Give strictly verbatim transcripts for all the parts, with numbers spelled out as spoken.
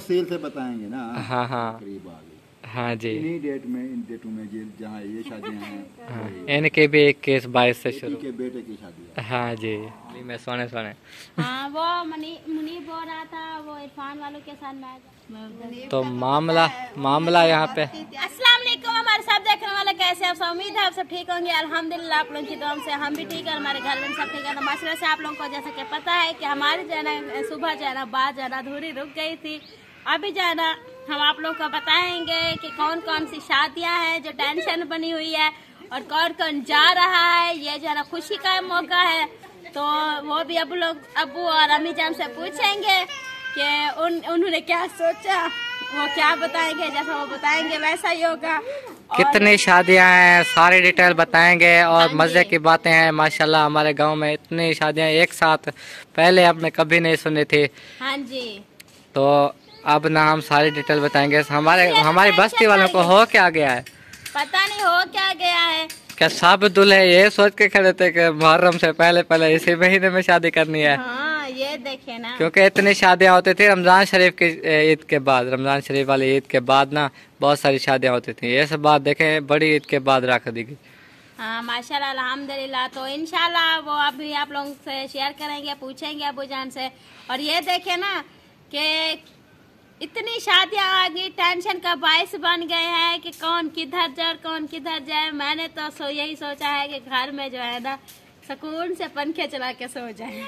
तफसील से बताएंगे ना। हाँ हाँ करीब आ गई। हाँ जी, इन्हीं डेट में, इन डेटों में ये जहाँ ये शादियाँ हैं। हाँ इनके भी इक्कीस बाईस से शुरू। के बेटे की शादी है। हाँ जी, मैं सोने सोने हाँ वो मनी मुनीब बोल रहा था वो इरफान वालों के साथ मैच। तो मामला मामला यहाँ पे। अस्सलाम वालेकुम हमारे सब देखने वाले, कैसे आप सब? उम्मीद है आप सब ठीक होंगे। अल्हम्दुलिल्लाह आप लोगों की दुआ से हम भी ठीक है, हमारे घर में सब ठीक है। तो माशाल्लाह से आप लोगों को जैसा कि पता है कि हमारी जो है ना सुबह जो है ना बात जो है ना अधूरी रुक गई थी। अभी जो है ना हम आप लोगों को बताएंगे कि कौन कौन सी शादियां हैं जो टेंशन बनी हुई है और कौन कौन जा रहा है। ये जो है ना खुशी का मौका है, तो वो भी अब लोग अबू और अम्मी जान से पूछेंगे कि उन उन्होंने क्या सोचा, वो क्या बताएंगे। जैसा वो बताएंगे वैसा ही होगा। कितनी शादियां हैं सारी डिटेल बताएंगे और मजे की बातें हैं। माशाल्लाह हमारे गांव में इतनी शादियां एक साथ पहले आपने कभी नहीं सुनी थी। हाँ जी, तो अब ना हम सारी डिटेल बताएंगे। हमारे हमारी बस्ती वालों को हो क्या गया है, पता नहीं हो क्या गया है। क्या सब दूल्हे ये सोच के खड़े थे कि मुहर्रम से पहले पहले इसी महीने में शादी करनी है। हाँ ये देखे ना, क्योंकि इतनी शादियां होती थी रमजान शरीफ की ईद के बाद, रमजान शरीफ वाली ईद के बाद ना बहुत सारी शादियां होती थी। ये सब बात देखें बड़ी ईद के बाद रख दी गई। हाँ माशाल्लाह अल्हम्दुलिल्लाह। तो इंशाल्लाह वो अभी आप लोगों से शेयर करेंगे, पूछेंगे अबू जान से। और ये देखे ना कि इतनी शादियां आ गई, टेंशन का बायस बन गए हैं कि कौन किधर जाए कौन किधर जाए। मैंने तो सो यही सोचा है कि घर में जो है ना सुकून से पंखे चला के सो जाए।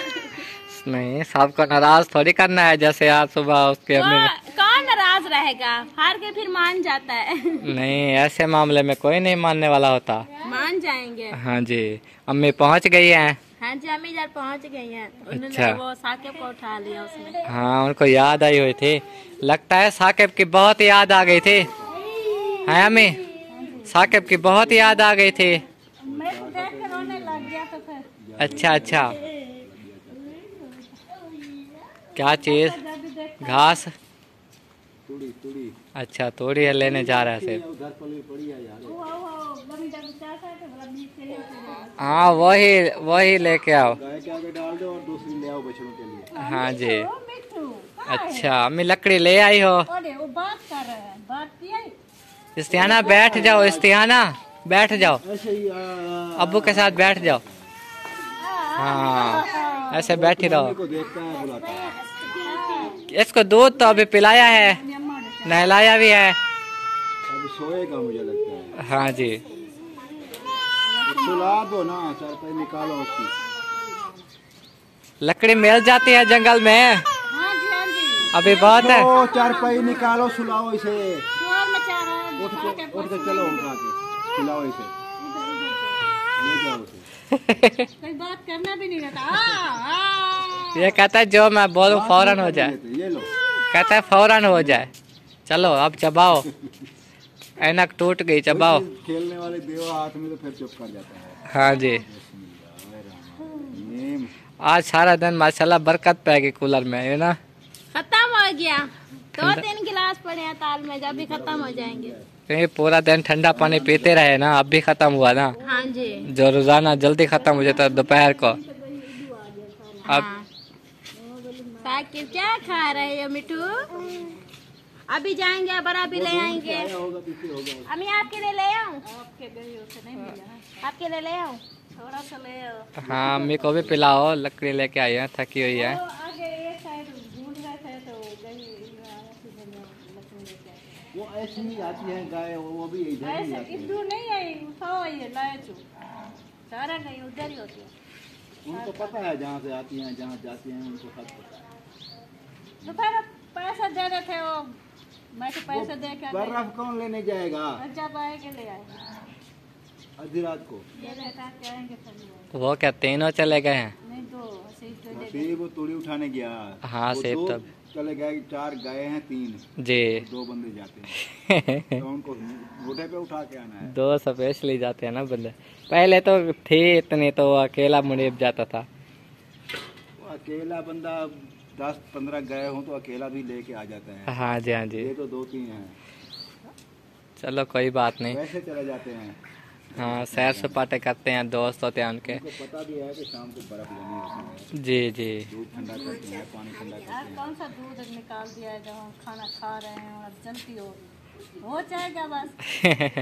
नहीं सबको नाराज थोड़ी करना है। जैसे आज सुबह उसके अम्मी ने, कौन नाराज रहेगा, हार के फिर मान जाता है। नहीं ऐसे मामले में कोई नहीं मानने वाला होता। मान जाएंगे। हाँ जी, अम्मी पहुंच गई हैं। हाँ जी अम्मी जान पहुंच गई हैं। उन्होंने अच्छा। वो साकिब को उठा लिया उसमें। हाँ उनको याद आई हुई थी, लगता है साकिब की बहुत याद आ गई थी। है अम्मी, साकिब की बहुत याद आ गई थी। अच्छा अच्छा, क्या चीज? घास? तुड़ी तुड़ी। अच्छा तोड़ी है, लेने जा रहा है सिर्फ। उधर पड़ी पड़ी है यार। हाँ वही वही लेके आओ। गाय के आगे डाल दो और दूसरी ले आओ बछड़ों के लिए। हाँ जी। अच्छा अम्मी लकड़ी ले आई हो। इस्तियाना बैठ जाओ, इस्तियाना बैठ जाओ, ऐसे ही अब्बू के साथ बैठ जाओ। हाँ ऐसे बैठी रहो। को देखता है बुलाता है। इसको दूध तो अभी पिलाया है, नहलाया भी है। अभी सोएगा मुझे लगता है। हाँ जी सुला दो ना, चारपाई निकालो उसकी। लकड़ी मिल जाती है जंगल में। हाँ जी हाँ जी। अभी बहुत है। ओ चारपाई निकालो, सुलाओ इसे। उठ के उठ के चलो उठा के सुलाओ इसे, ले जाओ उसे। कोई बात करना भी नहीं रहता। ये कहता है जो मैं बोलूं फौरन हो जाए। ये लो, कहता है फौरन हो जाए। चलो अब चबाओ, ऐनक टूट गई, चबाओ। खेलने वाले देवा हाथ में तो फिर चुप कर जाता है। हाँ जी आज सारा दिन माशाल्लाह बरकत पाएगी कूलर में, है ना। खत्म हो गया, दो तीन गिलास पड़े हैं ताल में, जब भी खत्म हो जाएंगे। ये पूरा दिन ठंडा पानी पीते रहे ना, अब भी खत्म हुआ ना। हाँ जी, जो रोजाना जल्दी खत्म हो जाता है दोपहर को। अब हाँ। साकिब क्या खा रहे हो मिठू? अभी जाएंगे बड़ा भी ले आएंगे। अम्मी आपके लिए ले आऊं? आपके लिए ले आऊं? थोड़ा सा ले आओ। हाँ अम्मी को भी पिलाओ, लकड़ी लेके आई है, थकी हुई है। वो ऐसी ही आती है गाय, वो भी इधर ही आती है। इधर नहीं आई, उठाओ ये लाए चो। सारा नहीं उधर ही होती है। उनको पता है जहाँ से आती हैं जहाँ जाती हैं, उनको सब पता है। दोपहर पैसा दे रहे थे वो, मैं तो पैसे दे के बर्फ कौन लेने जाएगा? जब आएंगे ले आएंगे आधी रात को। तो वो क्या तीनों चले गए हैं? नहीं दो सेब वो तूड़ी उठाने गया। हाँ वो सेब दो तब चले गए, चार गाय हैं तीन, जी। दो बंदे जाते हैं तो उनको मोटे पे उठा के आना है। दो स्पेशली जाते हैं ना बंदे। पहले तो थे इतने, तो वो अकेला मुनीब जाता था। वो अकेला बंदा दस पंद्रह गए हों तो अकेला भी लेके आ जाता है। हाँ जी हाँ जी। ये तो दो तीन हैं, चलो कोई बात नहीं। वैसे चले जाते हैं। हाँ सैर सपाटे करते हैं, दोस्त होते हैं उनके। उनको पता भी है कि शाम को बर्फ लेनी होती है। जी जी। दूध ठंडा करते हैं, पानी ठंडा करते यार हैं। कौन सा दूध निकाल दिया है जब हम खाना खा रहे हैं और जल्दी हो हो जाएगा बस।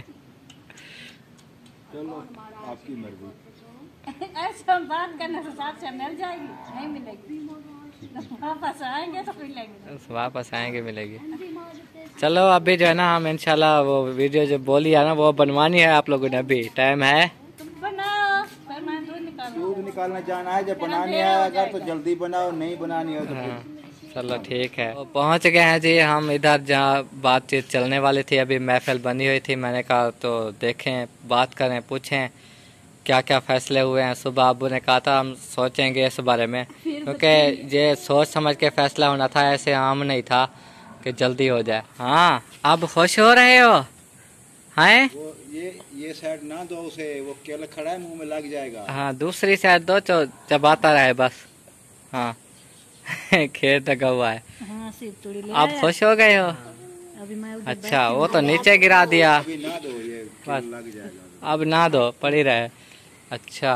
चलो आपकी मर्जी। ऐसे हम बात करने से साथ से मिल जाएगी, नहीं मिलेगी, वापस आएंगे तो मिलेंगे। वापस आएंगे मिलेगी। चलो अभी जो है ना हम इंशाल्लाह वो वीडियो जो बोली है ना वो बनवानी है आप लोगों ने। अभी टाइम है, तुम बनाओ, फिर मैं दूध निकालूंगा। दूध निकालना जाना है, जब बनानी है अगर तो जल्दी बनाओ, नहीं बनानी हो तो हाँ फिर चलो ठीक है। तो पहुंच गए हैं जी हम इधर जहाँ बातचीत चलने वाली थी, अभी महफिल बनी हुई थी। मैंने कहा तो देखें, बात करें, पूछें क्या क्या फैसले हुए हैं। सुबह अबू ने कहा था हम सोचेंगे इस बारे में, क्योंकि ये सोच समझ के फैसला होना था, ऐसे आम नहीं था कि जल्दी हो जाए। हाँ अब खुश हो रहे हो हैं? वो ये ये साइड ना दो उसे, वो केला खड़ा है मुंह में लग जाएगा। हाँ दूसरी साइड दो, चो चबाता रहे बस। हाँ खेत लगा हुआ है। हाँ सिर तोड़ी ले आप खुश हो गए हो? अभी मैं उधर अच्छा वो तो नीचे गिरा दिया, अभी ना दो, ये केला लग जाएगा। अब ना दो, पड़ी रहे। अच्छा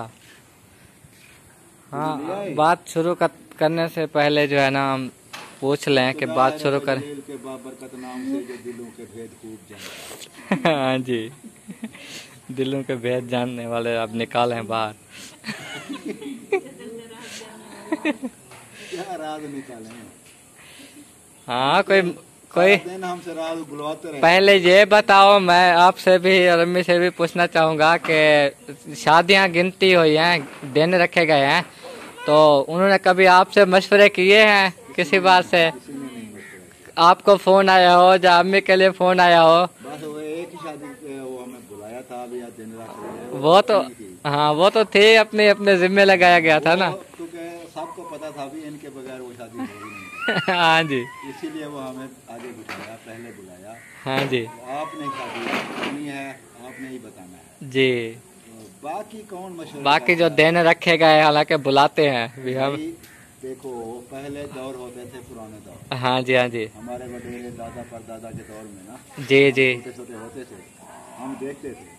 हाँ, बात शुरू कर, करने से पहले जो है ना हम पूछ लें कि बात शुरू करें। के बाबरकत नाम से जो दिलों के भेद खूब जानता। हाँ जी, दिलों के भेद जानने वाले अब निकाले हैं बाहर। क्या राज निकाले? हाँ कोई कोई दिन हमसे राज बुलवाते रहे। पहले ये बताओ, मैं आपसे भी और अम्मी से भी पूछना चाहूँगा कि शादियाँ गिनती हुई हैं, दिन रखे गए हैं, तो उन्होंने कभी आपसे मशवरे किए हैं किसी बात से? आपको फोन आया हो या अम्मी के लिए फोन आया हो? बस वो एक ही शादी पे वो हमें बुलाया था, अभी आज दिन रात रहे हैं। वो तो हाँ वो तो थे, अपने अपने जिम्मे लगाया गया था ना। क्योंकि सबको पता था भी इनके बगैर वो शादी होगी नहीं। हाँ जी, इसीलिए वो हमें आगे बुलाया, पहले बुलाया। हाँ जी आपने शादी करनी है, आपने ही बताना है जी। तो बाकी कौन मशहूर? बाकी जो दिन रखे गए हालांकि बुलाते हैं भी हम। देखो पहले दौर होते थे, पुराने दौर। हाँ जी हाँ जी हमारे बड़े दादा परदादा के दौर में ना, जी जी छोटे छोटे होते थे, हम देखते थे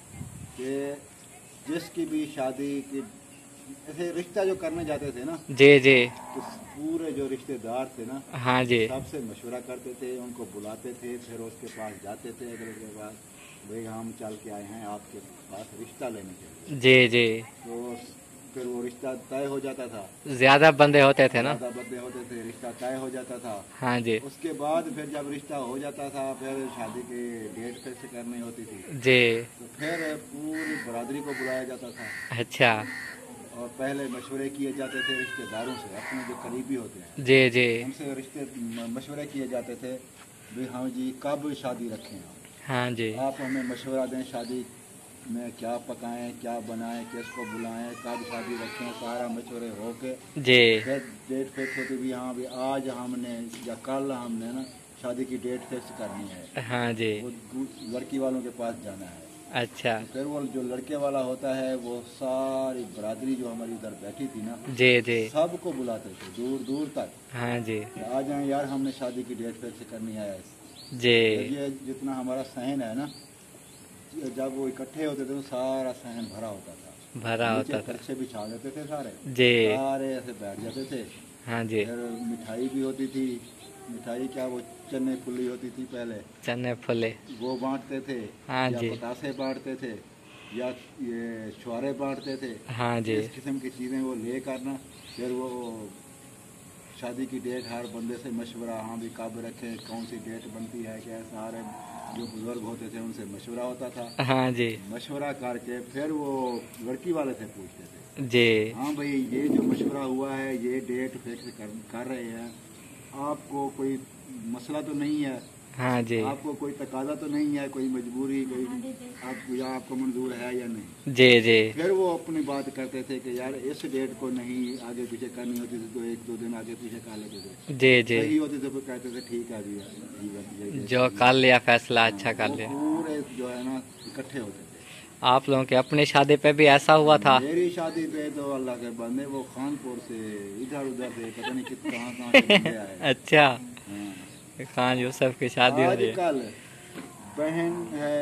कि जिसकी भी शादी की ऐसे रिश्ता जो करने जाते थे ना, जी जी तो पूरे जो रिश्तेदार थे ना, हाँ जी सबसे मशवरा करते थे, उनको बुलाते थे, फिर उसके पास जाते थे अगले के बाद, भाई हम चल के आए हैं आपके पास रिश्ता लेने के लिए। जी जी। तो फिर वो रिश्ता तय हो जाता था। ज्यादा बंदे होते थे ना? ज्यादा बंदे होते थे, रिश्ता तय हो जाता था। हाँ जी उसके बाद फिर जब रिश्ता हो जाता था, फिर शादी की डेट फिक्स करनी होती थी। जी। तो फिर पूरी बरादरी को बुलाया जाता था। अच्छा। और पहले मशवरे किए जाते थे रिश्तेदारों से, अपने जो करीबी होते हैं जी जी उनसे रिश्ते मशवरे किए जाते थे, भाई हाँ जी कब शादी रखें आप, हाँ जी आप हमें मशवरा दें, शादी में क्या पकाएं, क्या बनाएं, किसको बुलाएं, कब शादी रखें, सारा मशवरे हो के जी फिर डेट फिक्स होती भी, हाँ भी आज हमने या कल हमने ना शादी की डेट फिक्स करनी है। हाँ जी। वो दू- लड़की वालों के पास जाना है। अच्छा। फिर वो जो लड़के वाला होता है वो सारी बरादरी जो हमारी उधर बैठी थी ना, जी जी सबको बुलाते थे दूर दूर तक। हाँ जी आ जाए यार, हमने शादी की डेट फिक्स करनी है। जी। ये जितना हमारा सहन है ना, जब वो इकट्ठे होते थे तो सारा सहन भरा होता था, भरा होता था। खर्चे बिछा देते थे सारे, जी सारे ऐसे बैठ जाते थे। हाँ जी। फिर मिठाई भी होती थी, मिठाई क्या वो चने फुली होती थी पहले, चने फुले। वो बांटते थे। हाँ या जी। पतासे बांटते थे, या ये छुआरे बांटते थे। हाँ जी। इस किस्म की चीज़ें वो ले करना, फिर वो शादी की डेट हर बंदे से मशवरा, हाँ भी कब रखें, कौन सी डेट बनती है, क्या सारे जो बुजुर्ग होते थे उनसे मशवरा होता था। हाँ जी। मशवरा करके फिर वो लड़की वाले से पूछते थे, जी हाँ भाई ये जो मशवरा हुआ है, ये डेट फिक्स कर, कर रहे हैं, आपको कोई मसला तो नहीं है, हाँ जी आपको कोई तकाजा तो नहीं है, कोई मजबूरी, कोई आप या आपको मंजूर है या नहीं। जी जी फिर वो अपनी बात करते थे कि यार इस डेट को नहीं आगे पीछे करनी होती थी तो एक दो दिन आगे पीछे कर लेते थे। जी जी। सही होती थे तो कहते थे ठीक है जी, जो कर लिया फैसला अच्छा कर लिया। पूरे जो है ना इकट्ठे होते थे। आप लोगों की अपनी शादी पे भी ऐसा हुआ था? मेरी शादी पे तो अल्लाह के बंदे वो खानपुर से इधर उधर से पता नहीं कित कहाँ कहाँ से बंदे आए। अच्छा, हाँ। खान यूसुफ की शादी हो रही है। आजकल बहन है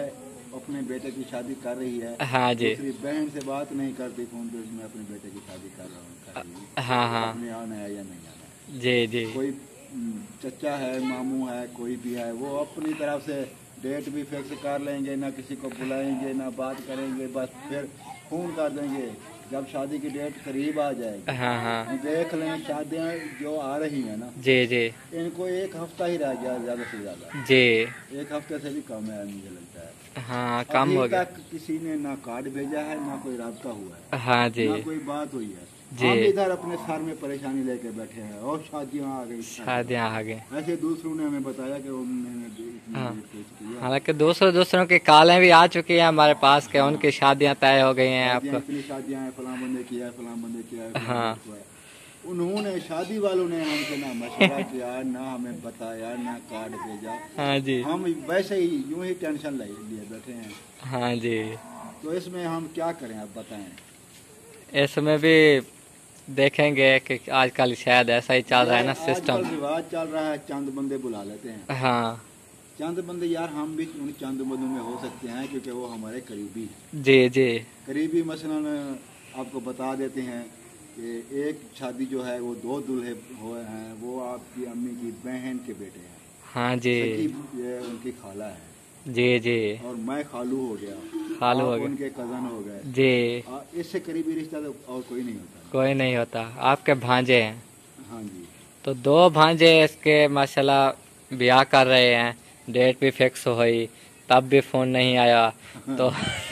अपने बेटे की शादी कर रही है, हाँ जी, दूसरी बहन से बात नहीं करती फोन पे, मैं अपने बेटे की शादी कर रहा हूँ, कर रही हूँ, हाँ हाँ, अपने आना है या नहीं आना है। जी जी, कोई हम्म, चचा है, मामू है, कोई भी है, वो अपनी तरफ से डेट भी फिक्स कर लेंगे, ना किसी को बुलाएंगे, ना बात करेंगे, बस फिर फोन कर देंगे जब शादी की डेट करीब आ जाएगी। हाँ हाँ, हम देख लें शादियाँ जो आ रही हैं ना, जी जी, इनको एक हफ्ता ही रह गया ज़्यादा से ज़्यादा, जी, एक हफ्ते से भी कम है मुझे लगता है। हाँ कम अभी हो गया, तक किसी ने ना कार्ड भेजा है, ना कोई राब्ता हुआ है, हाँ जी, ना कोई बात हुई है। जी। हम इधर अपने सर में परेशानी लेके बैठे हैं और शादियाँ आ गई। शादियाँ आ गई। ऐसे दूसरों ने हमें बताया कि उन्होंने इतनी हाँ। डेट फिक्स किया। हालांकि दूसरों दूसरों की कॉलें भी आ चुकी हैं हमारे पास के उनकी शादियां तय हो गई हैं शादियाँ, आपको। इतनी शादियाँ हैं, फलां बंदे किया है, फलां बंदे किया है, फलां हाँ। बंदे किया है। उन्होंने शादी वालों ने हमसे ना मशवरा किया, ना हमें बताया, ना कार्ड भेजा। हाँ जी, हम वैसे ही यूं ही टेंशन ले लिए बैठे हैं। हाँ जी, तो इसमें हम क्या करें आप बताएं। इसमें भी देखेंगे कि आजकल शायद ऐसा ही चल रहा है ना आजकल सिस्टम। रिवाज चल रहा है, चंद बंदे बुला लेते हैं। हाँ चंद बंदे यार, हम भी उन चंद बंदों में हो सकते हैं क्योंकि वो हमारे करीबी हैं। जी जी, करीबी मसलन आपको बता देते हैं कि एक शादी जो है वो दो दूल्हे हुए हैं, वो आपकी अम्मी की बहन के बेटे हैं। हाँ जी, सकी ये उनकी खाला है जी जी, और मैं खालू हो गया, खालू आप हो गया। उनके कजन हो गए। जी, आ, इससे करीबी रिश्ता तो और कोई नहीं होता। कोई नहीं होता। आपके भांजे हैं हाँ जी, तो दो भांजे इसके माशाल्लाह ब्याह कर रहे हैं, डेट भी फिक्स हुई तब भी फोन नहीं आया तो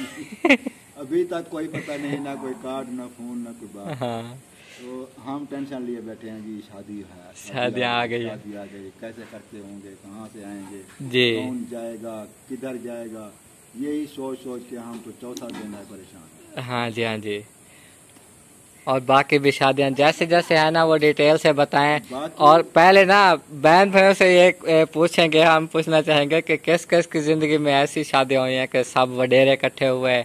अभी तक कोई पता नहीं, ना कोई कार्ड, ना फोन, ना कोई बात। हाँ तो हम टेंशन लिए बैठे हैं जी, शादी है, शादियाँ आ गई है। शादी आ गई, कैसे करते होंगे, कहाँ से आएंगे, जी, कौन जाएगा, किधर जाएगा, यही सोच सोच के हम तो चौथा दिन है परेशान। हाँ जी, हाँ जी। और बाकी भी शादियाँ जैसे जैसे है ना वो डिटेल से बताएं। बाकी- और पहले ना बहन भाइयों से ये ए, पूछेंगे, हम पूछना चाहेंगे कि किस किस की जिंदगी में ऐसी शादियाँ हुई हैं कि सब वडेरे इकट्ठे हुए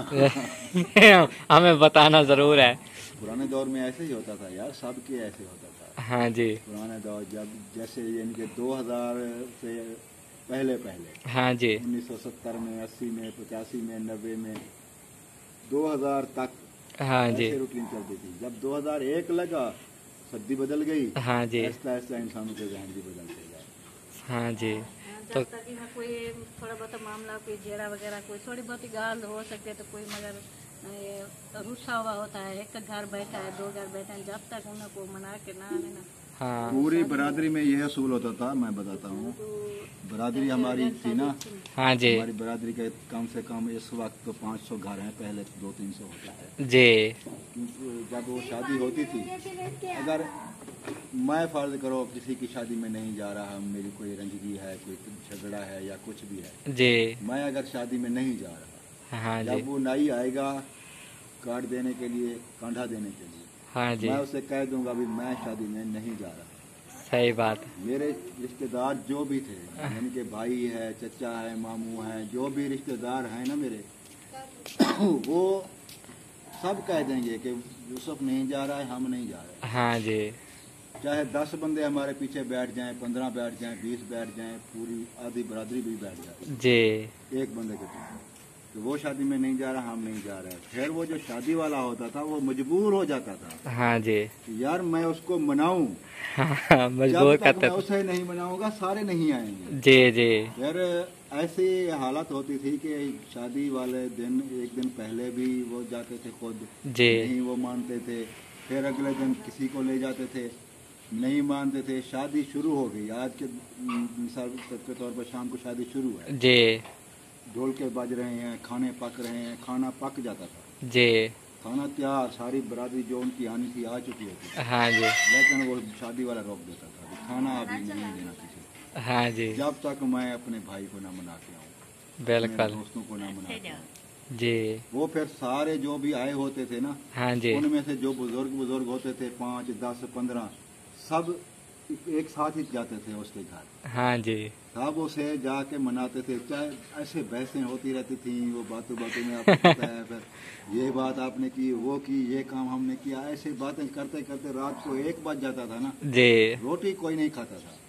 हमें बताना जरूर है। पुराने दौर में ऐसे ही होता था यार, सबके ऐसे होता था। हाँ जी, पुराने दौर जब जैसे यानी कि दो हज़ार से पहले पहले हाँ जी, उन्नीस सौ सत्तर में, अस्सी में, पचासी में, नब्बे में, दो हज़ार तक हाँ जी, ऐसे रूटीन चलती थी। जब दो हज़ार एक लगा, सदी बदल गई, हाँ जी, ऐसा ऐसा इंसानों के जहन भी बदलते गए। हाँ जी। जब तक यहाँ कोई थोड़ा बहुत मामला, कोई जेड़ा वगैरह, कोई थोड़ी बहुत गाल हो सकती है तो कोई मगर ये रुसा हुआ होता है, एक घर बैठा है, दो घर बैठे हैं, जब तक उनको मना के ना आने ना। हाँ पूरी बरादरी में यह असूल होता था, मैं बताता हूँ। बरादरी हमारी थी ना, हाँ जी, हमारी बरादरी के कम से कम इस वक्त तो पाँच सौ घर हैं, पहले दो तीन सौ होता है। जी, क्योंकि जब वो शादी होती थी, अगर मैं फर्ज करो किसी की शादी में नहीं जा रहा, मेरी कोई रंजगी है, कोई झगड़ा है या कुछ भी है, जी, मैं अगर शादी में नहीं जा रहा, हाँ जी, जब वो नाई आएगा कार्ड देने के लिए, कांधा देने के लिए, हाँ जी, मैं उसे कह दूंगा भी मैं शादी में नहीं जा रहा। सही बात है। मेरे रिश्तेदार जो भी थे, यानी कि भाई है, चचा है, मामू है, जो भी रिश्तेदार हैं ना मेरे, वो सब कह देंगे कि यूसुफ नहीं जा रहा है, हम नहीं जा रहे। हाँ जी, चाहे दस बंदे हमारे पीछे बैठ जाएं, पंद्रह बैठ जाएं, बीस बैठ जाएं, पूरी आधी बरादरी भी बैठ जाए जी, एक बंदे के पीछे, तो वो शादी में नहीं जा रहा, हम नहीं जा रहे। फिर वो जो शादी वाला होता था वो मजबूर हो जाता था हाँ जी, कि यार मैं उसको मनाऊं, हाँ, मजबूर जब तक करते मैं उसे नहीं मनाऊंगा सारे नहीं आएंगे। जी जी, फिर ऐसी हालत होती थी कि शादी वाले दिन एक दिन पहले भी वो जाते थे खुद, जी, नहीं वो मानते थे, फिर अगले दिन किसी को ले जाते थे, नहीं मानते थे, शादी शुरू हो गई। आज के मिसाल के तौर पर शाम को शादी शुरू है, जी, ढोल के बज रहे हैं, खाने पक रहे हैं, खाना पक जाता था, जी, खाना तैयार, सारी बरादरी जो उनकी आनी थी आ चुकी होती थी, हाँ जी, लेकिन वो शादी वाला रोक देता था कि खाना अभी नहीं देना किसी को, हाँ जी, जब तक मैं अपने भाई को ना मना के आऊँ, मेरे बिल्कुल, दोस्तों को ना मना के आऊँ। जी, वो फिर सारे जो भी आए होते थे ना, हाँ जी, उनमें से जो बुजुर्ग बुजुर्ग होते थे, पाँच दस पंद्रह, सब एक साथ ही जाते थे उसके घर, हाँ जी, सब उसे जाके मनाते थे। चाहे ऐसे बहसें होती रहती थी, वो बातों बातों में आपको पता है, फिर ये बात आपने की, वो की, ये काम हमने किया, ऐसे बातें करते करते रात को एक बज जाता था ना, जी, रोटी कोई नहीं खाता था।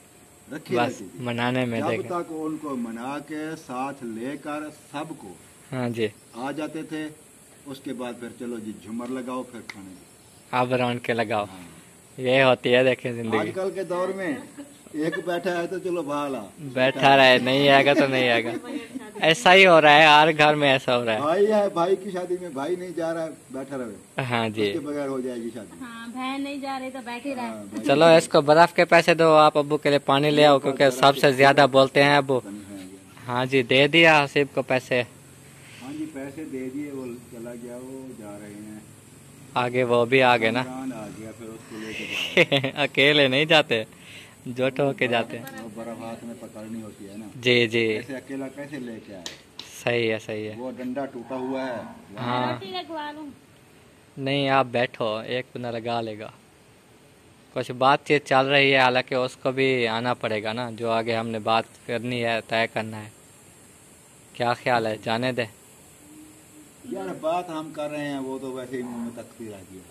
रखी बस रहती थी। मनाने में जब देखे। तक उनको मना के साथ लेकर सबको हाँ जी, आ जाते थे, उसके बाद फिर चलो जी झूमर लगाओ फिर खाने की। अब राउंड के लगाओ, हाँ। ये होती है देखे जिंदगी। आजकल के दौर में एक बैठा है तो चलो भाला बैठा रहे, नहीं आएगा तो नहीं आएगा, ऐसा ही हो रहा है, हर घर में ऐसा हो रहा है। भाई है, भाई की शादी में भाई नहीं जा रहा है, बैठा रहे, हाँ जी, उसके बगैर हो जाएगी शादी। हाँ बहन नहीं जा रही तो बैठी रहे। हाँ, भाई चलो इसको बर्फ के पैसे दो, आप अब्बू के लिए पानी ले आओ, क्योंकि सबसे ज्यादा बोलते हैं अब्बू। बनी है। हाँ जी, दे दिया हसीब को पैसे, हाँ जी पैसे दे दिए, वो चला गया, वो जा रहे हैं आगे वो भी आ गए ना। इमरान आ गया, फिर उसको लेके जा अकेले नहीं जाते, जोट होके जाते हैं। रहे हैं। वो बर्फ हाथ में पकड़नी होती है ना, जी जी, ऐसे अकेला कैसे लेके आए। सही है सही है। वो डंडा टूटा हुआ है। हाँ, रोटी लगवा लूं। नहीं आप बैठो, एक पुनः लगा लेगा। कुछ बातचीत चल रही है, हालांकि उसको भी आना पड़ेगा ना, जो आगे हमने बात करनी है, तय करना है। क्या ख्याल है, जाने दे? यार बात हम कर रहे हैं, वो तो वैसे ही मुंह में तकती रहती है।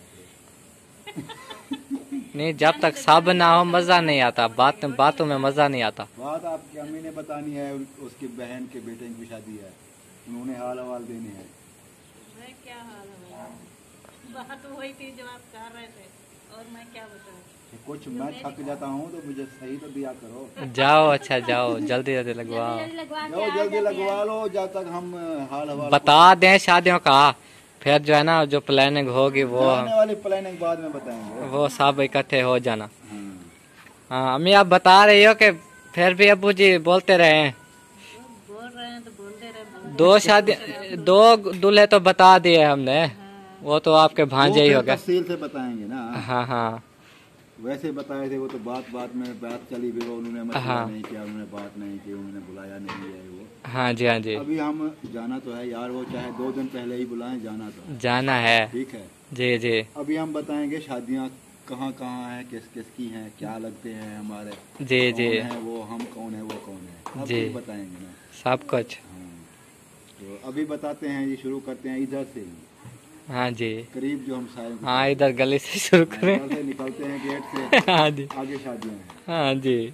नहीं, जब तक सब ना हो मजा नहीं आता, बात बातों में मजा नहीं आता। बात आपकी अम्मी ने बतानी है, उसकी बहन के बेटे की शादी है, उन्होंने हाल हवाल देने हैं। मैं क्या हाल है भाई, बात वही थी जो आप कर रहे थे, और मैं क्या बताऊं। कुछ मैं थक जाता हूँ तो मुझे सही तो दिया करो। जाओ, अच्छा जाओ, जल्दी जल्दी लगवाओ, जल्दी लगवा के जाओ आ जल्दी जाते हैं। लगवा लो, जब तक हम हाल हवाल बता दें शादियों का, फिर जो है ना जो प्लानिंग होगी वो आने वाली प्लानिंग बाद में बताएंगे। वो सब इकट्ठे हो जाना। हाँ। हाँ अम्मी, आप बता रही हो कि फिर भी अब्बू जी बोलते रहे हैं। बोल रहे हैं तो बोलते रहे, बोलते दो शादी, दो दूल्हे तो बता दिए हमने, वो तो आपके भांजे ही वो हो फिर गए। तफसील से बताएंगे ना। हाँ हाँ वैसे बताए थे वो तो बात बात में बात चली भी, वो उन्होंने मसला हाँ। नहीं किया, उन्होंने बात नहीं की, उन्होंने बुलाया नहीं है वो। हाँ जी, हाँ जी, अभी हम जाना तो है यार, वो चाहे दो दिन पहले ही बुलाएं, जाना तो है। जाना है। ठीक है, जी जी अभी हम बताएंगे शादियाँ कहाँ कहाँ हैं, किस किस की हैं, क्या लगते हैं हमारे, जी जी, कौन है वो, हम कौन है वो कौन है, अब जी। ये बताएंगे ना। सब कुछ। हाँ, तो अभी बताते हैं, ये शुरू करते हैं इधर से ही, हाँ जी, करीब जो हम सारे हाँ इधर गली से शुरू करें। इधर से निकलते हैं गेट से, हाँ जी, आगे शादियाँ हैं। हाँ जी।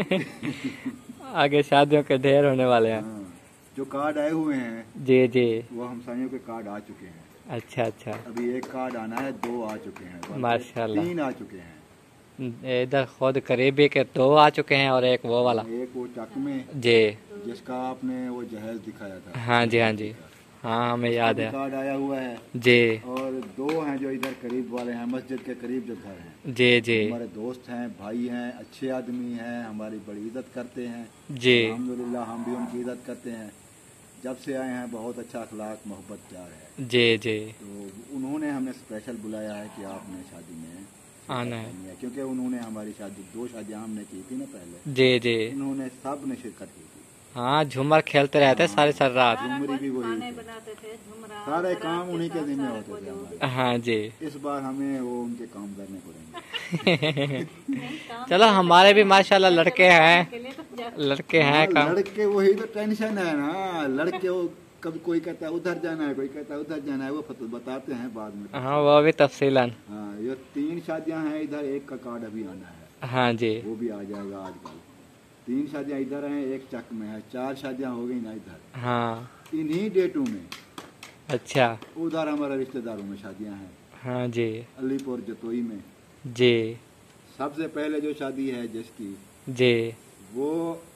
आगे शादियों के ढेर होने वाले हैं। हाँ, जो कार्ड आए हुए हैं जी जी, वो हम साइयों के कार्ड आ चुके हैं। अच्छा अच्छा, अभी एक कार्ड आना है, दो आ चुके हैं, बल्कि माशाल्लाह। तीन आ चुके हैं। इधर खुद करीबी के दो आ चुके हैं और एक वो वाला। एक वो चक में जी, जिसका आपने वो जहेज दिखाया था। हाँ जी, हाँ जी, हाँ हमें याद है। कार्ड आया हुआ है, जी और दो हैं जो इधर करीब वाले हैं, मस्जिद के करीब जो घर हैं, जी जी हमारे दोस्त हैं, भाई हैं, अच्छे आदमी हैं, हमारी बड़ी इज्जत करते हैं। जी, अल्हम्दुलिल्लाह हम भी उनकी इज्जत करते हैं। जब से आए हैं बहुत अच्छा अखलाक मोहब्बत प्यार है। जी जी, तो उन्होंने हमें स्पेशल बुलाया है कि आपने शादी में आना है। करनी है, क्योंकि उन्होंने हमारी शादी, दो शादियाँ हमने की थी ना पहले, जी जी, उन्होंने सब ने शिरकत की थी। हाँ झूमर खेलते रहते सारी सारी रात। झुमरी भी वही खाने थे। बनाते थे, झुमरा सारे काम उन्हीं के जिम्मे होते थे हमारे। हाँ जी, इस बार हमें वो उनके काम करने पड़ेंगे। चलो हमारे भी माशाल्लाह लड़के हैं, के लिए तो जा- लड़के हैं हाँ, काम। लड़के वही तो टेंशन है ना, लड़के वो कभी कोई कहता है उधर जाना है, कोई कहता है उधर जाना है, वो फत- बताते हैं बाद में। हाँ वो भी तफसीलन। हाँ, ये तीन शादियां हैं इधर, एक का कार्ड अभी आना है, हाँ जी, वो भी आ जाएगा आजकल। तीन शादियां इधर हैं, एक चक में है, चार शादियां हो गई ना इधर। हाँ इन्हीं डेटों में अच्छा, उधर हमारे रिश्तेदारों में शादियां हैं, हाँ जी अलीपुर जतोई में। जी सबसे पहले जो शादी है जिसकी, जी, वो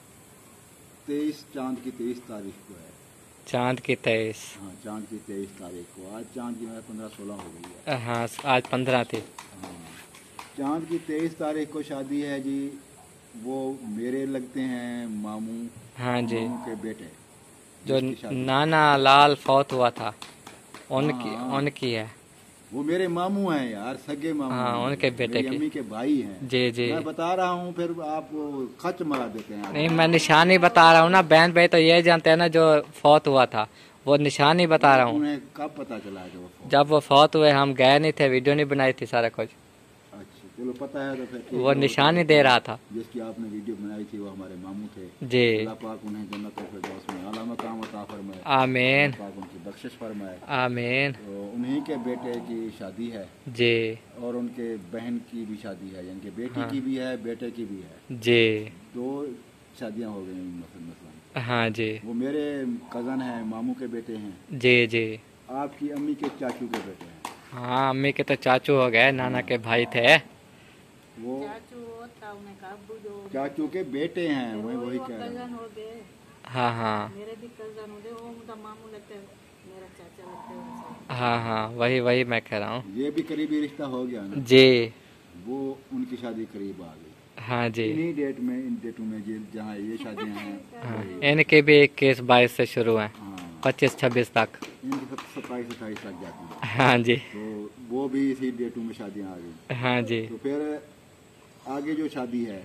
तेईस चांद की तेईस तारीख को है। चांद की तेईस। हाँ, चांद की तेईस तारीख को, आज चांद की मेरा पंद्रह सोलह हो गई है। हाँ आज पंद्रह थी। हाँ, चांद की तेईस तारीख को शादी है जी। वो मेरे लगते हैं मामू, हाँ जी, मामू के बेटे, जो जिसकी शादी- नाना लाल फौत हुआ था उनकी हाँ। उनकी है। वो मेरे मामू हैं यार, सगे मामू हाँ, हैं। उनके बेटे मेरी की। अम्मी के भाई हैं। जी जी, मैं बता रहा हूँ, फिर आप वो खच मरा देते हैं। नहीं मैं निशानी बता रहा हूँ ना, बहन भाई तो ये जानते हैं ना जो फौत हुआ था, वो निशानी बता रहा हूँ। उन्हें कब पता चला कि वो फोन- जब वो फौत हुए हम गए नहीं थे, वीडियो नहीं बनाई थी सारा कुछ। अच्छा, चलो पता है तो फिर ठीक वो है, निशानी दे रहा था। जिसकी आपने वीडियो बनाई थी वो हमारे मामू थे। जी अल्लाह पाक उन्हें जन्नत और फिरदौस में आला मकाम अता फरमाए। आमीन अल्लाह पाक उनकी बख्शिश फरमाए। आमीन। तो उन्हीं के बेटे की शादी है जी और उनके बहन की भी शादी है, यानी कि बेटी हाँ। की भी है बेटे की भी है। जी दो शादियां हो गई मसलन मसलन। हाँ जी वो मेरे कज़न हैं, मामू के बेटे हैं। जी जी। आपकी अम्मी के चाचू के बेटे हैं। हाँ अम्मी के तो चाचू हो गए, नाना के भाई थे वो चाचू होता उन्हें का अब्बू जो चाचू के बेटे हैं, वही वही वो कह रहा कजन हूँ। हो गए। हाँ हाँ मेरे भी कजन हो गए, वो उनका मामू लगते हैं, मेरा चाचा लगते हैं। हाँ हाँ वही वही मैं कह रहा हूँ। ये भी करीबी रिश्ता हो गया ना। जी वो उनकी शादी करीब आ गई। हाँ जी इन्हीं डेट में, इन डेटों में जे- जहाँ ये शादियाँ हैं हाँ वही। इनके भी इक्कीस बाईस से शुरू हैं, हाँ, पच्चीस छब्बीस तक। इनकी सब सत्ताईस अट्ठाईस तक जाती है। हाँ जी तो वो भी इसी डेटों में शादियाँ आ गई। हाँ जी तो फिर आगे जो शादी है,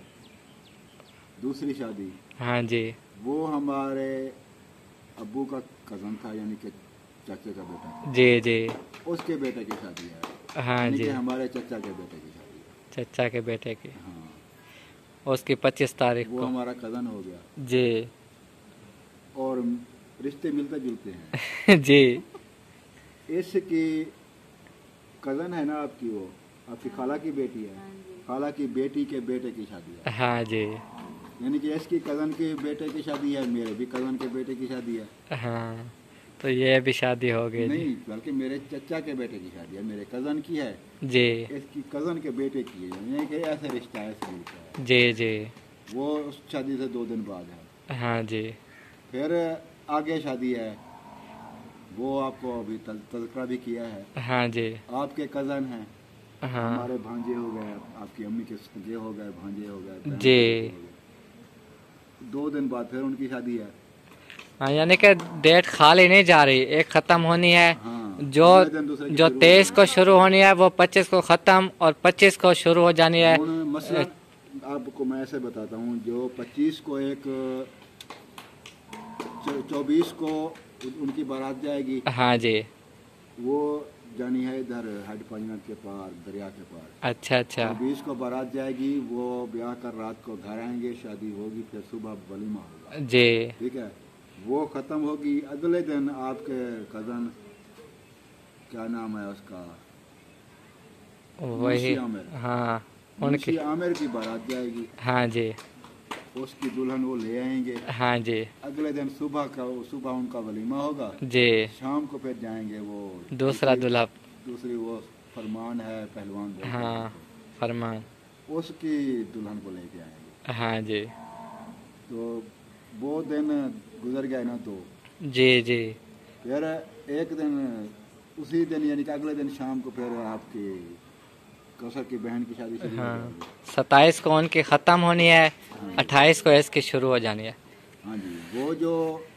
दूसरी शादी, हाँ जी वो हमारे अब्बू का कज़न था, यानी कि चाचे का बेटा, जी जी उसके बेटे की शादी है। हाँ यानी जी कि हमारे चचा के बेटे की शादी है। चचा के बेटे की, हाँ, उसकी पच्चीस तारीख वो को। हमारा कज़न हो गया। जी और रिश्ते मिलते जुलते हैं। जी इसकी कज़न है ना आपकी, वो आपकी खाला की बेटी है, खाला की बेटी के बेटे की शादी है। हाँ जी यानी कि इसकी कज़न के बेटे की शादी है, मेरे भी कज़न के बेटे की शादी है। हाँ तो ये भी शादी हो गई जी। नहीं, बल्कि मेरे चचा के बेटे की शादी है, मेरे कज़न की है, जी इसकी कज़न के बेटे की है। यानी कि ऐसे रिश्ता है, ऐसे रिश्ता है। जी जी वो उस शादी से दो दिन बाद है। हाँ जी फिर आगे शादी है, वो आपको अभी तज- तज़किरा भी किया है। हाँ जी आपके कज़न हैं, हाँ हमारे भांजे हो गए, आपकी अम्मी के सगे हो गए, भांजे हो गए, बहन जी। के हो गए। दो दिन बाद फिर उनकी शादी है। हाँ यानी कि डेट खाली नहीं जा रही, एक ख़त्म होनी है। हाँ, जो अगले दिन दूसरे की जो शुरू तेईस होनी को शुरू होनी है वो पच्चीस को ख़त्म और पच्चीस को शुरू हो जानी है। उन- मसलन आपको मैं ऐसे बताता हूँ, जो पच्चीस को एक चौबीस को उनकी बारात जाएगी, हाँ जी वो जानी है इधर हेड पंजनट के पार, दरिया के पार। अच्छा अच्छा चौबीस को बारात जाएगी, वो ब्याह कर रात को घर आएंगे, शादी होगी, फिर सुबह वलीमा होगा। जी ठीक है, वो ख़त्म होगी। अगले दिन आपके कज़न, क्या नाम है उसका, वही मुंशी आमिर। हाँ मुंशी उनकी आमिर की बारात जाएगी, हाँ जी उसकी दुल्हन वो ले आएंगे। हाँ जी अगले दिन सुबह का सुबह उनका वलीमा होगा, जी शाम को फिर जाएंगे वो दूसरा दूल्हा। दूसरी वो फरमान है, पहलवान बोलते हैं हाँ उसको। फरमान उसकी दुल्हन को लेके आएंगे। हाँ जी तो वो दिन गुजर गए ना, दो। जी जी फिर एक दिन उसी दिन, यानी कि अगले दिन शाम को फिर आपकी कौसर की बहन की शादी शुरू हो हाँ जाएगी। सत्ताईस को उनकी ख़त्म होनी है, हाँ। अट्ठाईस को इसकी शुरू हो जानी है। हाँ जी, वो जो,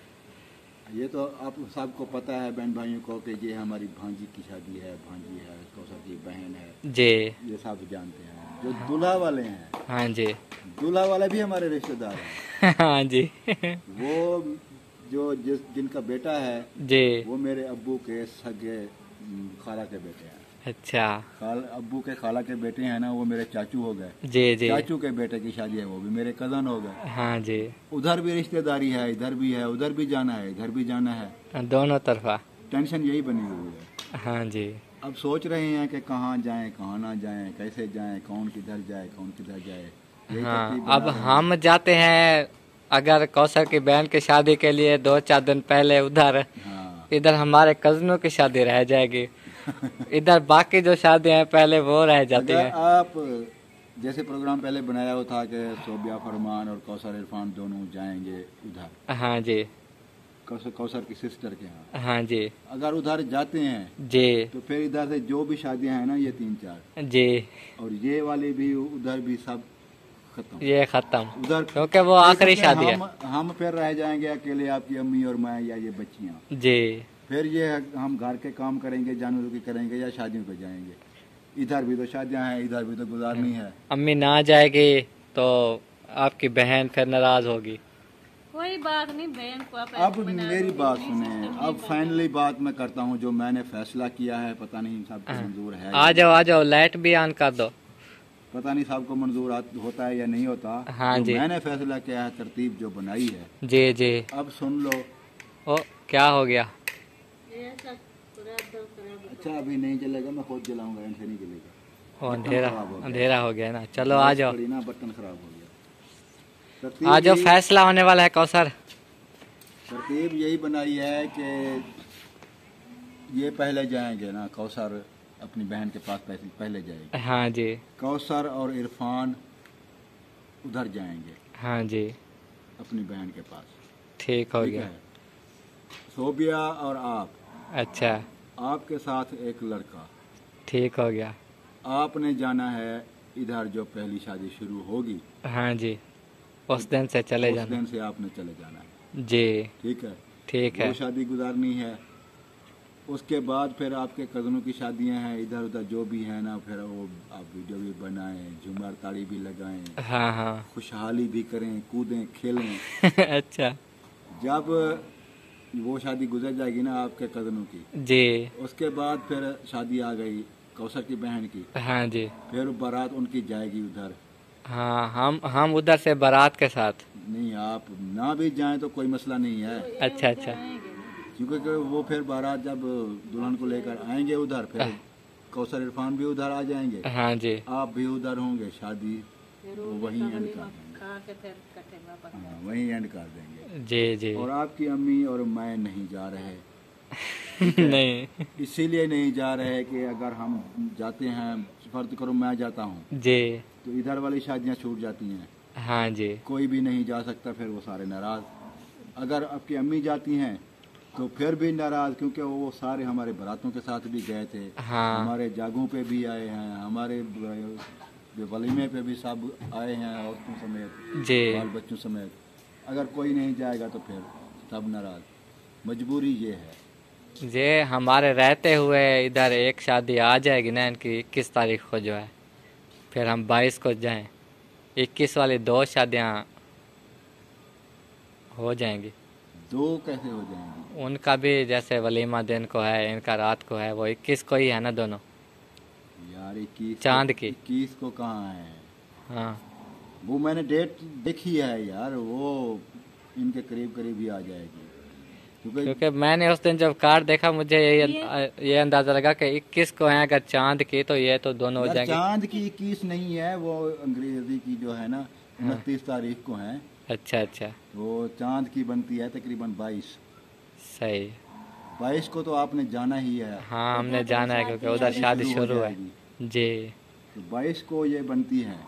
ये तो आप सबको पता है बहन भाइयों को कि ये हमारी भांजी की शादी है, भांजी है, कौसर की बहन है, जी ये सब जानते हैं। जो दूल्हा वाले हैं, हाँ जी दूल्हा वाले भी हमारे रिश्तेदार हैं। हाँ जी वो जो जिस जिनका बेटा है, जी वो मेरे अब्बू के सगे हम्म, खाला के बेटे हैं। अच्छा खाल अब्बू के खाला के बेटे हैं ना, वो मेरे चाचू हो गए। जी जी चाचू के बेटे की शादी है, वो भी मेरे कज़न हो गए। हाँ जी उधर भी रिश्तेदारी है, इधर भी है, उधर भी जाना है, इधर भी जाना है। दोनों तरफा टेंशन यही बनी हुई है। हाँ जी अब सोच रहे हैं कि कहाँ जाएं, कहाँ ना जाएं, कैसे जाएं, कौन किधर जाए, कौन किधर जाए। यही हाँ तरकीब बना अब रहे हैं। हम जाते हैं अगर कौसर की बहन की शादी के लिए दो चार दिन पहले उधर, हाँ इधर हमारे कजनों की शादी रह जाएगी, इधर बाकी जो शादी हैं पहले वो रह जाती अगर हैं। आप जैसे प्रोग्राम पहले बनाया हुआ था कि सोबिया फरमान और कौसर इरफान दोनों जाएंगे उधर, हाँ जी कौसर कौसर की सिस्टर के यहाँ। हाँ जी अगर उधर जाते हैं जी तो फिर इधर से जो भी शादियां हैं ना, ये तीन चार, जी और ये वाली भी, उधर भी सब खत्म। ये ख़त्म, उधर क्योंकि वो आखिरी फिर शादी है। हम, हम फिर रह जाएंगे अकेले, आपकी अम्मी और मैं या ये बच्चियाँ। जी फिर ये हम घर के काम करेंगे, जानवरों की करेंगे या शादियों पे जाएंगे। इधर भी तो शादियां हैं, इधर भी तो गुजारनी है। अम्मी ना जाएगी तो आपकी बहन फिर नाराज होगी। कोई बात नहीं, बहन को आप अब मेरी बात सुने, अब फाइनली बात मैं करता हूँ, जो मैंने फैसला किया है, पता नहीं सबको मंजूर है। आ जाओ आ जाओ, लाइट भी ऑन कर दो। पता नहीं साहब को मंजूर आ- होता है या नहीं होता। हाँ जो जी। मैंने फैसला किया है, तरतीब जो बनाई है, जी जी। अब सुन लो। ओ क्या हो गया? ये सब पूरा दो खराब अच्छा अभी नहीं चलेगा, मैं खुद जलाऊंगा, इनसे नहीं चलेगा। ओ बटन अंधेरा खराब हो गया। अंधेरा हो गया ना। चलो आ जाओ पड़ी ना, बटन खराब हो गया। तरतीब आ जाओ, यही- फैसला होने वाला है कौसर। तरतीब यही बनाई है कि ये पहले जाएंगे ना, कौसर अपनी बहन के पास पहले पहले जाएगी, हाँ जी। कौसर और इरफान उधर जाएंगे हाँ जी अपनी बहन के पास। ठीक हो ठीक गया। है, सोबिया और आप, अच्छा आपके साथ एक लड़का, ठीक हो गया। आपने जाना है इधर जो पहली शादी शुरू होगी, हाँ जी, उस दिन से चले उस जाना। दिन से आपने चले जाना है। जी ठीक है, ठीक है। वो शादी गुजारनी है। उसके बाद फिर आपके कज़नों की शादियां हैं, इधर उधर जो भी है ना, फिर वो आप वीडियो भी बनाएं, झूमर ताड़ी भी लगाएं, हाँ हाँ खुशहाली भी करें, कूदें खेलें। अच्छा जब वो शादी गुजर जाएगी ना आपके कज़नों की, जी। उसके बाद फिर शादी आ गई कौसर की बहन की, हाँ जी। फिर बारात उनकी जाएगी उधर। हाँ हम हम उधर से बारात के साथ। नहीं, आप ना भी जाएं तो कोई मसला नहीं है, अच्छा अच्छा। क्योंकि कि वो फिर बारात जब दुल्हन को लेकर आएंगे उधर, फिर कौसर इरफान भी उधर आ जाएंगे, हाँ जी। आप भी उधर होंगे, शादी फिर वो वो वहीं एंड कर वलीमा देंगे। खा के फिर कटे वापस। हाँ, वहीं एंड कर देंगे। जी जी। और आपकी अम्मी और मैं नहीं जा रहे, नहीं। इसीलिए नहीं जा रहे कि अगर हम जाते हैं, फर्ज करो मैं जाता हूँ, जी तो इधर वाली शादियाँ छूट जाती हैं, हाँ जी। कोई भी नहीं जा सकता, फिर वो सारे नाराज। अगर आपकी अम्मी जाती हैं तो फिर भी नाराज, क्योंकि वो सारे हमारे बारातों के साथ भी गए थे, हाँ हमारे जागों पे भी आए हैं, हमारे ब- वलीमे पे भी सब आए हैं, औरतों समेत, जी बाल बच्चों समेत। अगर कोई नहीं जाएगा तो फिर सब नाराज। मजबूरी ये है। ये हमारे रहते हुए इधर एक शादी आ जाएगी ना इनकी इक्कीस तारीख को जो है, फिर हम बाईस को जाएं, इक्कीस वाली दो शादियां हो जाएंगी। दो कैसे हो जाएंगी? उनका भी जैसे वलीमा दिन को है, इनका रात को है, वो इक्कीस को ही है ना दोनों। यार इक्कीस चांद की। इक्कीस को कहाँ है? हाँ वो मैंने डेट देखी है यार, वो इनके करीब करीब ही आ जाएगी, क्योंकि क्योंकि मैंने उस दिन जब कार्ड देखा मुझे ये ये अंदाजा लगा कि इक्कीस को है, अगर चांद की तो ये तो दोनों हो यार जाएंगे। चांद की इक्कीस नहीं है, वो अंग्रेजी की जो है ना हाँ। उनतीस तारीख को है, अच्छा अच्छा वो चांद की बनती है तकरीबन बाईस। सही। बाईस को तो आपने जाना ही है। हाँ हमने जाना है क्योंकि उधर शादी हो शुरू है। जाएगी। जी तो बाईस को ये बनती है,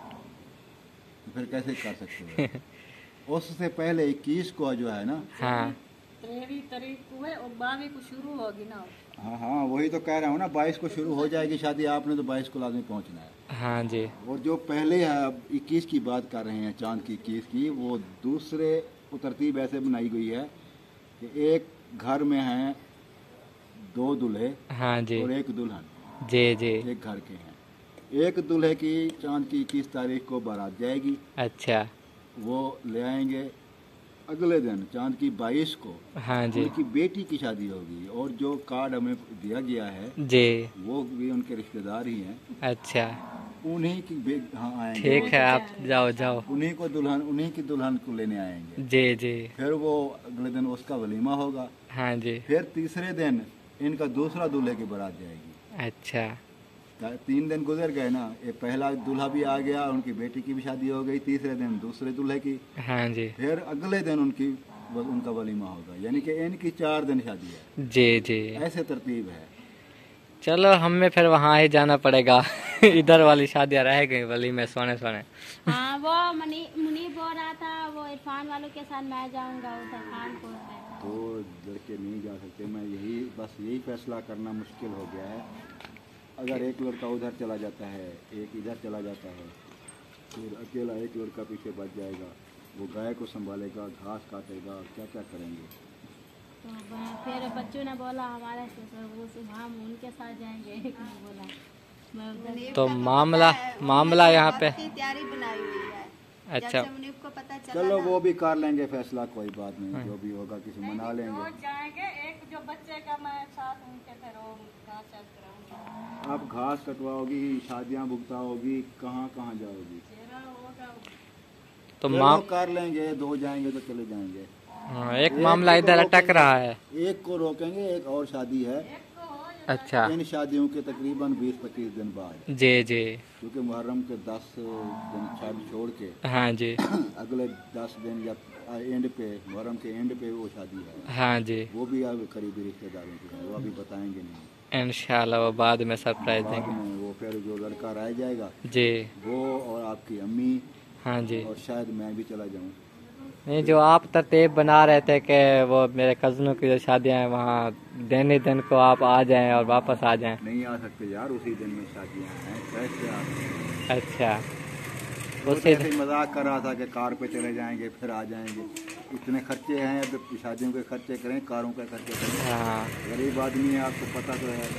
तो फिर कैसे कर सकते हो? उससे पहले इक्कीस को जो है ना, हाँ तेरहवीं तारीख को है और बारहवीं को शुरू होगी ना। हाँ हाँ वही तो कह रहा हूँ ना, बाईस को शुरू हो जाएगी शादी, आपने तो बाईस को लाजमी पहुँचना है। हाँ जी। और जो पहले है, अब इक्कीस की बात कर रहे हैं, चांद की इक्कीस की, वो दूसरे वो तरतीब ऐसे बनाई गई है कि एक घर में हैं दो दूल्हे हाँ जी। और एक दुल्हन, जी जी। एक घर के हैं। एक दूल्हे की चांद की इक्कीस तारीख को बारात जाएगी, अच्छा वो ले आएंगे। अगले दिन चांद की बाईस को हाँ जी। उनकी बेटी की शादी होगी, और जो कार्ड हमें दिया गया है जी वो भी उनके रिश्तेदार ही हैं, अच्छा उन्हीं की बे- हाँ आएंगे, ठीक है, आप जाओ जाओ। उन्हीं को दुल्हन उन्हीं की दुल्हन को लेने आएंगे। जी जी। फिर वो अगले दिन उसका वलीमा होगा, हाँ जी। फिर तीसरे दिन इनका दूसरा दूल्हे की बारात जाएगी। अच्छा तीन दिन गुजर गए ना, ये पहला दूल्हा भी आ गया, उनकी बेटी की भी शादी हो गई, तीसरे दिन दूसरे दूल्हे की, हाँ जी। फिर अगले दिन उनकी उनका वलीमा होगा, यानी कि इनकी चार दिन शादी है। जी जी। ऐसे तरतीब है। चलो हमें फिर वहाँ ही जाना पड़ेगा। इधर वाली शादियाँ रह गई वली में सोने सोने। हाँ वो मनी मुनीब बोल रहा था वो इरफान वालों के साथ मैं जाऊंगा उधर कानपुर में। तो लड़के नहीं जा सकते, मैं यही बस यही फैसला करना मुश्किल हो गया है। अगर एक लड़का उधर चला जाता है, एक इधर चला जाता है, फिर अकेला एक लड़का पीछे बच जाएगा, वो गाय को संभालेगा, घास काटेगा, क्या क्या करेंगे। तो ब- फिर बच्चों ने बोला हमारे ससुर वो से हम उनके साथ जाएंगे। मैं बोला मैं उधर तो मामला मामला यहाँ पे तैयारी बनाई हुई है। अच्छा। जब से मुनीब को पता चला चलो ना, वो भी कर लेंगे फैसला, कोई बात नहीं, जो भी होगा किसी मना लेंगे। रोज जाएंगे, एक जो बच्चे का मैं साथ उनके फिर वो घास कराऊंगा। आप घास कटवाओगी, शादियां भुगताओगी, कहाँ कहाँ जाओगी? तो चलो माम कर लेंगे, दो जाएंगे तो चले जाएंगे। हाँ, एक एक मामला को इधर रोकेंगे, अटक रहा है। एक को रोकेंगे, एक और शादी है। अच्छा इन शादियों के तकरीबन बीस पच्चीस दिन बाद, जी जी। क्योंकि मुहर्रम के दस दिन शादी छोड़ के हाँ जी अगले दस दिन या एंड पे, मुहर्रम के एंड पे वो शादी है। हाँ जी, वो भी अब करीबी रिश्तेदारों की है, वो अभी बताएंगे नहीं। इंशाल्लाह वो बाद में सरप्राइज बाद देंगे। में वो फिर जो लड़का रह जाएगा, जी वो और आपकी अम्मी, हाँ जी। और शायद मैं भी चला जाऊँ। नहीं, जो आप तरतीब बना रहे थे कि वो मेरे कज़नों की जो शादियाँ हैं वहाँ दिन ही दिन को आप आ जाएं और वापस आ जाएं। नहीं आ सकते यार, उसी दिन में शादियाँ हैं, कैसे आ सकते? अच्छा वो तो उसी ऐसे ही मजाक कर रहा था कि कार पे चले जाएंगे फिर आ जाएंगे। इतने खर्चे हैं, अब शादियों के खर्चे करें, कारों के खर्चे करें। हाँ गरीब आदमी है, आपको पता तो है।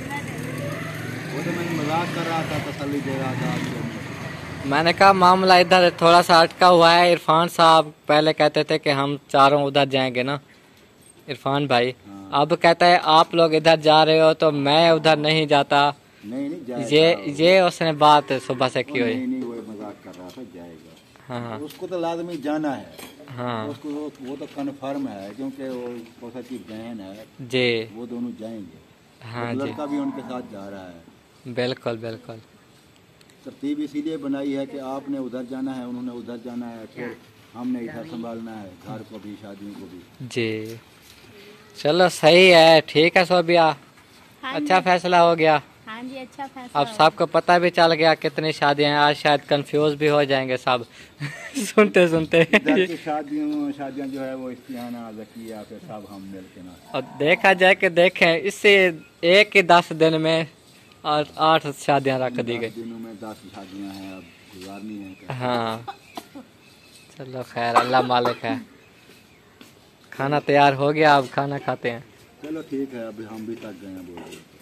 वो तो मैंने मजाक कर रहा था, तसल्ली दे रहा था आपको। मैंने कहा मामला इधर थोड़ा सा अटका हुआ है। इरफान साहब पहले कहते थे कि हम चारों उधर जाएंगे ना, इरफान भाई। हाँ। अब कहता है आप लोग इधर जा रहे हो तो मैं उधर नहीं जाता। नहीं नहीं जाएगा। ये ये उसने बात सुबह से वो की हुई। नहीं नहीं, वो मजाक कर रहा था, जाएगा। हाँ उसको तो लाजमी जाना है। हाँ उसको वो, वो तो कन्फर्म है, क्योंकि वो कौसर की बहन है, जी वो दोनों जाएंगे। हाँ वो जी, लड़का भी उनके साथ जा रहा है। बिल्कुल बिल्कुल। तरतीब इसीलिए बनाई है कि आपने उधर जाना है, उन्होंने उधर जाना है, फिर हमने इधर संभालना है, घर को भी, शादियों को भी। जी चलो सही है, ठीक है सोबिया, हाँ अच्छा जी, फैसला हो गया। हाँ जी, अच्छा फैसला अब हुआ। सबको पता भी चल गया कितनी शादियां हैं। आज शायद कंफ्यूज भी हो जाएंगे सब सुनते सुनते। इधर की शादियों शादियां जो है वो इस्तिहाना, ज़किया, फिर सब हम मिल के ना। और देखा जाए कि देखें इससे एक ही दस दिन में और आठ शादियां रख दी दस गई। दिनों में दस शादियां हैं, अब गुजारनी है। हाँ चलो खैर, अल्लाह मालिक है। खाना तैयार हो गया, अब खाना खाते हैं। चलो ठीक है, अभी हम भी थक गए हैं बोल रहे।